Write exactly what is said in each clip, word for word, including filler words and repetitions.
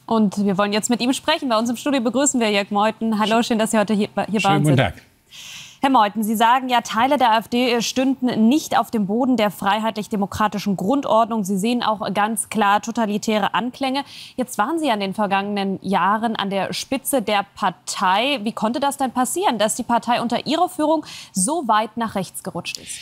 Und wir wollen jetzt mit ihm sprechen. Bei uns im Studio begrüßen wir Jörg Meuthen. Hallo, schön, dass Sie heute hier, hier bei uns sind. Schönen guten Tag. Herr Meuthen, Sie sagen ja, Teile der AfD stünden nicht auf dem Boden der freiheitlich-demokratischen Grundordnung. Sie sehen auch ganz klar totalitäre Anklänge. Jetzt waren Sie ja in den vergangenen Jahren an der Spitze der Partei. Wie konnte das denn passieren, dass die Partei unter Ihrer Führung so weit nach rechts gerutscht ist?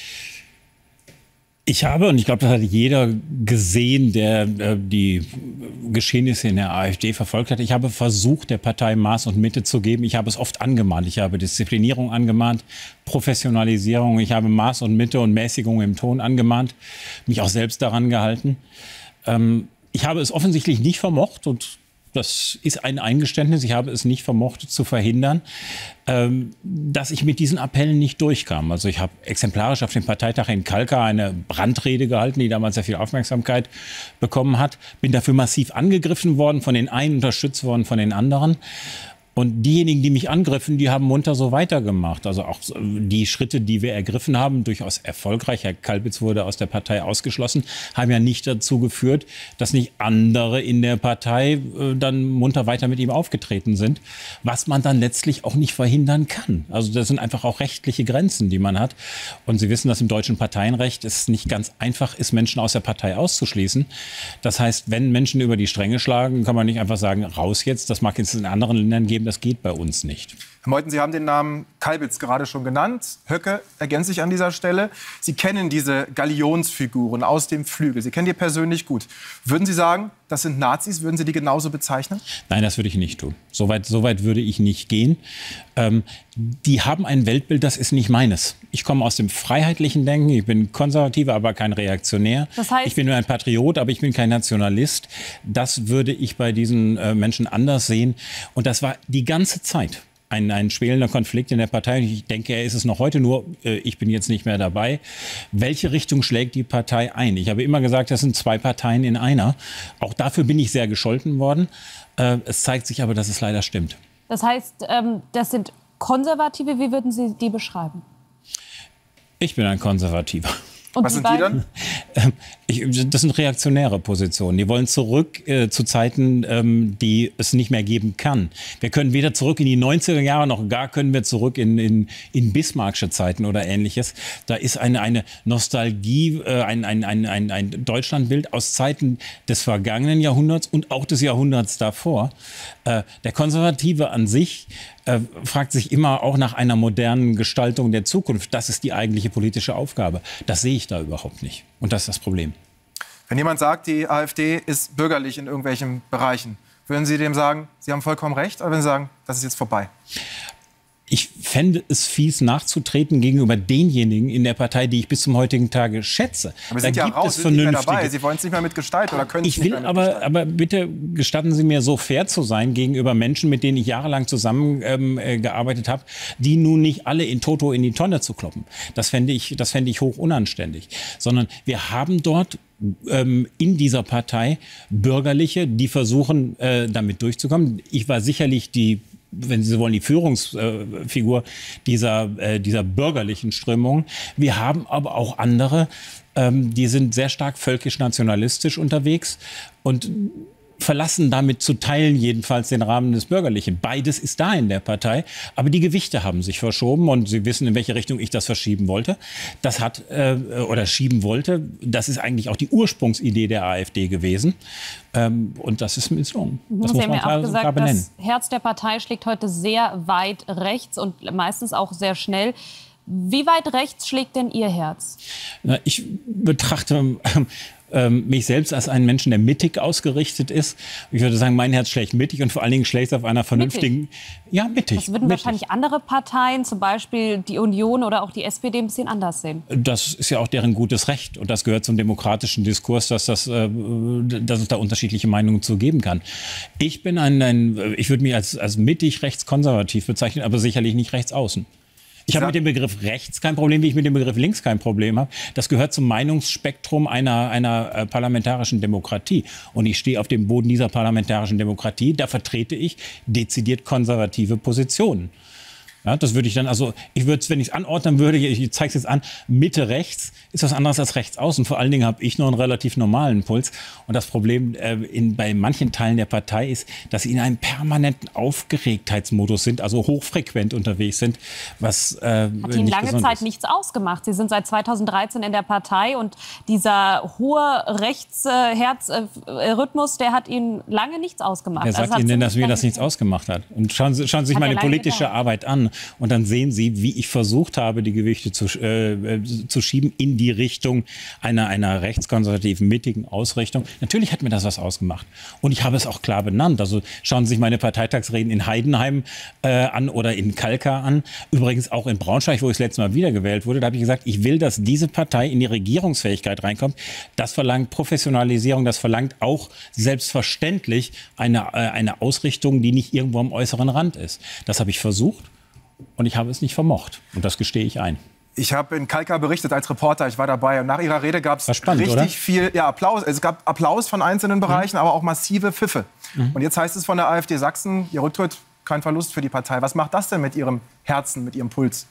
Ich habe, und ich glaube, das hat jeder gesehen, der äh, die Geschehnisse in der AfD verfolgt hat, ich habe versucht, der Partei Maß und Mitte zu geben. Ich habe es oft angemahnt. Ich habe Disziplinierung angemahnt, Professionalisierung. Ich habe Maß und Mitte und Mäßigung im Ton angemahnt, mich auch selbst daran gehalten. Ähm, ich habe es offensichtlich nicht vermocht, und das ist ein Eingeständnis, ich habe es nicht vermocht zu verhindern, ähm, dass ich mit diesen Appellen nicht durchkam. Also ich habe exemplarisch auf dem Parteitag in Kalkar eine Brandrede gehalten, die damals sehr viel Aufmerksamkeit bekommen hat. Bin dafür massiv angegriffen worden, von den einen unterstützt worden, von den anderen. Und diejenigen, die mich angriffen, die haben munter so weitergemacht. Also auch die Schritte, die wir ergriffen haben, durchaus erfolgreich. Herr Kalbitz wurde aus der Partei ausgeschlossen, haben ja nicht dazu geführt, dass nicht andere in der Partei äh, dann munter weiter mit ihm aufgetreten sind. Was man dann letztlich auch nicht verhindern kann. Also das sind einfach auch rechtliche Grenzen, die man hat. Und Sie wissen, dass im deutschen Parteienrecht es nicht ganz einfach ist, Menschen aus der Partei auszuschließen. Das heißt, wenn Menschen über die Stränge schlagen, kann man nicht einfach sagen, raus jetzt. Das mag es in anderen Ländern geben. Das geht bei uns nicht. Herr Meuthen, Sie haben den Namen Kalbitz gerade schon genannt. Höcke ergänze ich an dieser Stelle. Sie kennen diese Galionsfiguren aus dem Flügel. Sie kennen die persönlich gut. Würden Sie sagen, das sind Nazis? Würden Sie die genauso bezeichnen? Nein, das würde ich nicht tun. So weit, so weit würde ich nicht gehen. Ähm, die haben ein Weltbild, das ist nicht meines. Ich komme aus dem freiheitlichen Denken. Ich bin Konservativer, aber kein Reaktionär. Das heißt, ich bin nur ein Patriot, aber ich bin kein Nationalist. Das würde ich bei diesen äh, Menschen anders sehen. Und das war die ganze Zeit ein, ein schwelender Konflikt in der Partei. Ich denke, er ist es noch heute, nur äh, ich bin jetzt nicht mehr dabei. Welche Richtung schlägt die Partei ein? Ich habe immer gesagt, das sind zwei Parteien in einer. Auch dafür bin ich sehr gescholten worden. Äh, es zeigt sich aber, dass es leider stimmt. Das heißt, ähm, das sind Konservative. Wie würden Sie die beschreiben? Ich bin ein Konservativer. Und was sind die dann? Ich, das sind reaktionäre Positionen. Die wollen zurück äh, zu Zeiten, ähm, die es nicht mehr geben kann. Wir können weder zurück in die neunziger Jahre, noch gar können wir zurück in, in, in Bismarcksche Zeiten oder Ähnliches. Da ist eine, eine Nostalgie, äh, ein, ein, ein, ein, ein Deutschlandbild aus Zeiten des vergangenen Jahrhunderts und auch des Jahrhunderts davor. Äh, der Konservative an sich äh, fragt sich immer auch nach einer modernen Gestaltung der Zukunft. Das ist die eigentliche politische Aufgabe. Das sehe ich da überhaupt nicht. Und das ist das Problem. Wenn jemand sagt, die AfD ist bürgerlich in irgendwelchen Bereichen, würden Sie dem sagen, Sie haben vollkommen recht? Oder würden Sie sagen, das ist jetzt vorbei? Ich fände es fies, nachzutreten gegenüber denjenigen in der Partei, die ich bis zum heutigen Tage schätze. Aber Sie sind ja raus, sind nicht mehr dabei. Sie wollen es nicht mehr mit gestalten oder können es nicht mehr mit aber, aber bitte gestatten Sie mir, so fair zu sein gegenüber Menschen, mit denen ich jahrelang zusammengearbeitet ähm, habe, die nun nicht alle in Toto in die Tonne zu kloppen. Das fände ich, das fände ich hoch unanständig. Sondern wir haben dort ähm, in dieser Partei Bürgerliche, die versuchen, äh, damit durchzukommen. Ich war sicherlich die, wenn Sie so wollen, die Führungsfigur dieser, äh, dieser bürgerlichen Strömung. Wir haben aber auch andere, ähm, die sind sehr stark völkisch-nationalistisch unterwegs und verlassen damit zu Teilen jedenfalls den Rahmen des Bürgerlichen. Beides ist da in der Partei, aber die Gewichte haben sich verschoben und Sie wissen, in welche Richtung ich das verschieben wollte. Das hat, äh, oder schieben wollte, das ist eigentlich auch die Ursprungsidee der AfD gewesen. Ähm, und das ist misslungen. Das Sie muss haben man ja klar, auch gesagt, klar benennen. das Herz der Partei schlägt heute sehr weit rechts und meistens auch sehr schnell. Wie weit rechts schlägt denn Ihr Herz? Na, ich betrachte ähm, mich selbst als einen Menschen, der mittig ausgerichtet ist. Ich würde sagen, mein Herz schlägt mittig und vor allen Dingen schlägt es auf einer vernünftigen... Mittig? Ja, mittig. Das würden mittig. wahrscheinlich andere Parteien, zum Beispiel die Union oder auch die S P D, ein bisschen anders sehen. Das ist ja auch deren gutes Recht. Und das gehört zum demokratischen Diskurs, dass, das, äh, dass es da unterschiedliche Meinungen zu geben kann. Ich bin ein, ein ich würde mich als, als mittig rechtskonservativ bezeichnen, aber sicherlich nicht rechtsaußen. Ich habe mit dem Begriff rechts kein Problem, wie ich mit dem Begriff links kein Problem habe. Das gehört zum Meinungsspektrum einer, einer äh, parlamentarischen Demokratie. Und ich stehe auf dem Boden dieser parlamentarischen Demokratie. Da vertrete ich dezidiert konservative Positionen. Ja, das würde ich dann, also ich würde es, wenn ich es anordnen würde, ich zeige es jetzt an, Mitte rechts ist was anderes als rechts außen. Vor allen Dingen habe ich noch einen relativ normalen Puls. Und das Problem äh, in, bei manchen Teilen der Partei ist, dass sie in einem permanenten Aufgeregtheitsmodus sind, also hochfrequent unterwegs sind. Was äh, hat Ihnen lange Zeit ist. nichts ausgemacht. Sie sind seit zweitausenddreizehn in der Partei und dieser hohe Rechtsherzrhythmus, der hat Ihnen lange nichts ausgemacht. Wer sagt also Ihnen denn, dass mir das nichts ausgemacht hat? Und schauen Sie, schauen Sie sich meine politische gedauert. Arbeit an. Und dann sehen Sie, wie ich versucht habe, die Gewichte zu, äh, zu schieben in die Richtung einer, einer rechtskonservativen, mittigen Ausrichtung. Natürlich hat mir das was ausgemacht. Und ich habe es auch klar benannt. Also schauen Sie sich meine Parteitagsreden in Heidenheim äh, an oder in Kalkar an. Übrigens auch in Braunschweig, wo ich das letzte Mal wiedergewählt wurde. Da habe ich gesagt, ich will, dass diese Partei in die Regierungsfähigkeit reinkommt. Das verlangt Professionalisierung. Das verlangt auch selbstverständlich eine, äh, eine Ausrichtung, die nicht irgendwo am äußeren Rand ist. Das habe ich versucht. Und ich habe es nicht vermocht. Und das gestehe ich ein. Ich habe in Kalkar berichtet als Reporter, ich war dabei. Und nach Ihrer Rede gab es richtig oder? viel ja, Applaus. Es gab Applaus von einzelnen Bereichen, mhm. aber auch massive Pfiffe. Mhm. Und jetzt heißt es von der AfD Sachsen, Ihr Rücktritt, kein Verlust für die Partei. Was macht das denn mit Ihrem Herzen, mit Ihrem Puls?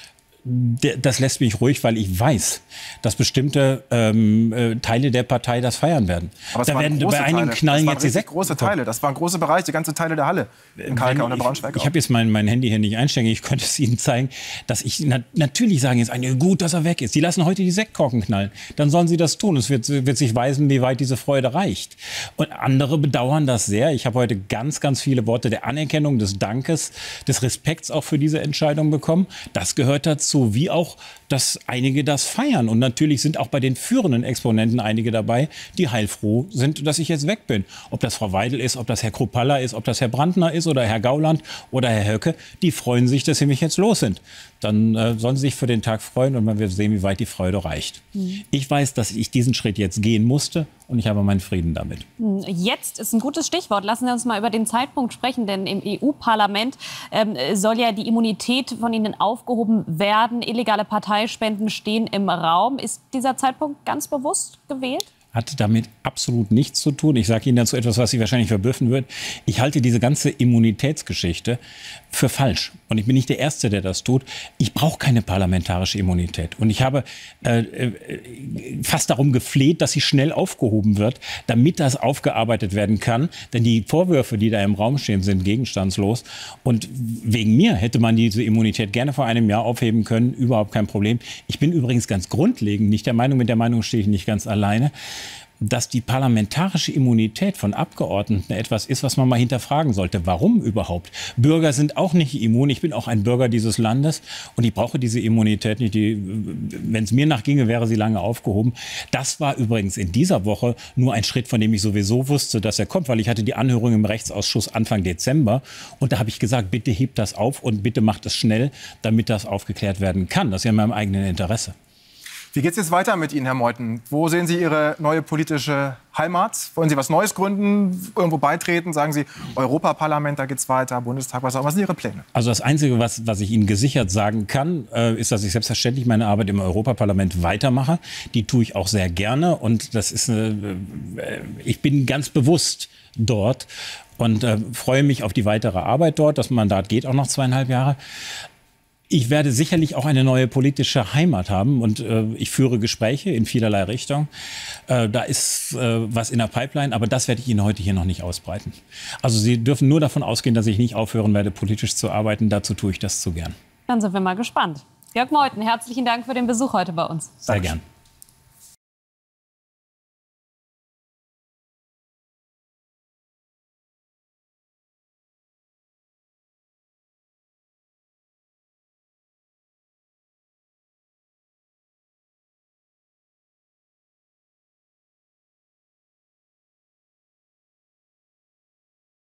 Das lässt mich ruhig, weil ich weiß, dass bestimmte ähm, äh, Teile der Partei das feiern werden. Aber es da waren werden große bei einigen Teile. knallen das jetzt die Säcke. große Teile. Das waren große Bereiche, die ganze Teile der Halle in Kalkar und in Braunschweig. Ich, ich habe jetzt mein, mein Handy hier nicht einstecken. Ich könnte es Ihnen zeigen, dass ich na, natürlich sagen jetzt einige, gut, dass er weg ist. Die lassen heute die Sektkorken knallen. Dann sollen sie das tun. Es wird, wird sich weisen, wie weit diese Freude reicht. Und andere bedauern das sehr. Ich habe heute ganz, ganz viele Worte der Anerkennung, des Dankes, des Respekts auch für diese Entscheidung bekommen. Das gehört dazu, wie auch dass einige das feiern. Und natürlich sind auch bei den führenden Exponenten einige dabei, die heilfroh sind, dass ich jetzt weg bin. Ob das Frau Weidel ist, ob das Herr Kruppalla ist, ob das Herr Brandner ist oder Herr Gauland oder Herr Höcke, die freuen sich, dass sie mich jetzt los sind. Dann äh, sollen sie sich für den Tag freuen und man wird sehen, wie weit die Freude reicht. Mhm. Ich weiß, dass ich diesen Schritt jetzt gehen musste und ich habe meinen Frieden damit. Jetzt ist ein gutes Stichwort. Lassen Sie uns mal über den Zeitpunkt sprechen, denn im E U-Parlament ähm, soll ja die Immunität von Ihnen aufgehoben werden. Illegale Parteispenden stehen im Raum. Ist dieser Zeitpunkt ganz bewusst gewählt? Hat damit absolut nichts zu tun. Ich sage Ihnen dazu etwas, was Sie wahrscheinlich verbüffen wird. Ich halte diese ganze Immunitätsgeschichte für falsch. Und ich bin nicht der Erste, der das tut. Ich brauche keine parlamentarische Immunität. Und ich habe äh, äh, fast darum gefleht, dass sie schnell aufgehoben wird, damit das aufgearbeitet werden kann. Denn die Vorwürfe, die da im Raum stehen, sind gegenstandslos. Und wegen mir hätte man diese Immunität gerne vor einem Jahr aufheben können. Überhaupt kein Problem. Ich bin übrigens ganz grundlegend nicht der Meinung, mit der Meinung stehe ich nicht ganz alleine, dass die parlamentarische Immunität von Abgeordneten etwas ist, was man mal hinterfragen sollte. Warum überhaupt? Bürger sind auch nicht immun. Ich bin auch ein Bürger dieses Landes und ich brauche diese Immunität nicht. Die, wenn es mir nachginge, wäre sie lange aufgehoben. Das war übrigens in dieser Woche nur ein Schritt, von dem ich sowieso wusste, dass er kommt, weil ich hatte die Anhörung im Rechtsausschuss Anfang Dezember und da habe ich gesagt, bitte hebt das auf und bitte macht es schnell, damit das aufgeklärt werden kann. Das ist ja in meinem eigenen Interesse. Wie geht es jetzt weiter mit Ihnen, Herr Meuthen? Wo sehen Sie Ihre neue politische Heimat? Wollen Sie was Neues gründen, irgendwo beitreten? Sagen Sie, Europaparlament, da geht es weiter, Bundestag, was auch immer. Was sind Ihre Pläne? Also das Einzige, was, was ich Ihnen gesichert sagen kann, äh, ist, dass ich selbstverständlich meine Arbeit im Europaparlament weitermache. Die tue ich auch sehr gerne. Und das ist eine, äh, ich bin ganz bewusst dort und äh, freue mich auf die weitere Arbeit dort. Das Mandat geht auch noch zweieinhalb Jahre. Ich werde sicherlich auch eine neue politische Heimat haben und äh, ich führe Gespräche in vielerlei Richtung. Äh, da ist äh, was in der Pipeline, aber das werde ich Ihnen heute hier noch nicht ausbreiten. Also Sie dürfen nur davon ausgehen, dass ich nicht aufhören werde, politisch zu arbeiten. Dazu tue ich das zu gern. Dann sind wir mal gespannt. Jörg Meuthen, herzlichen Dank für den Besuch heute bei uns. Sehr gern.